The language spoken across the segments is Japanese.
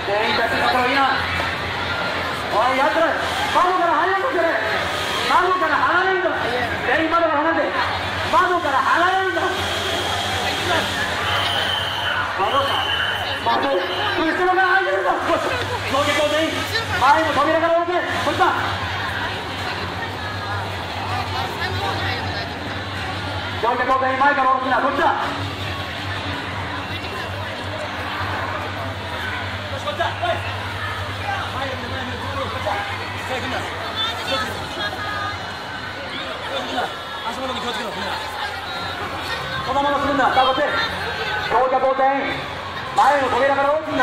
全員たちのところいいな。おいやつら窓から離れてくれ。窓から離れるんだ。全員窓から離れて。窓から離れるんだ。窓後ろから開いてるんだ。乗客を全員前の扉から置け。こっちだ。乗客を全員前から置くな。こっちだ。こっちだ。おい足元に気をつけろ。そのまま進んだ。さあこっち乗客を全員前の扉から置くんだ。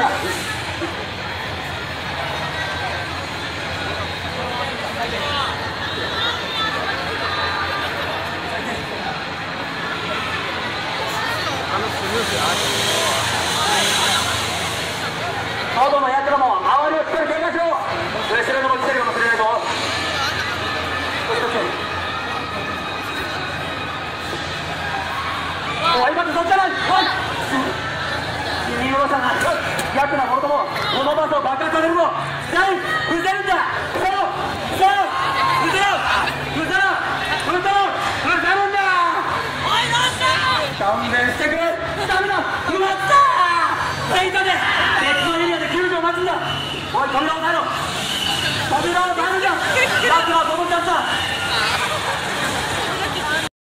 外のやつらも周りをしっかり警戒しろ。後ろにも来てるかもしれないぞ。おい今そっちじゃない。おい君のさんがやつらもろともこのバスを爆発させるぞ。全員伏せるんだ。伏せろ伏せろ伏せろ伏せろ伏せろ伏せるんだ。おいなんだ勘弁してくれ。ダメだ埋まった全員だね。別のエリアで救助を待つんだ。おい扉を押さえろ。扉を押さえるんだ。やつらはどこにあった。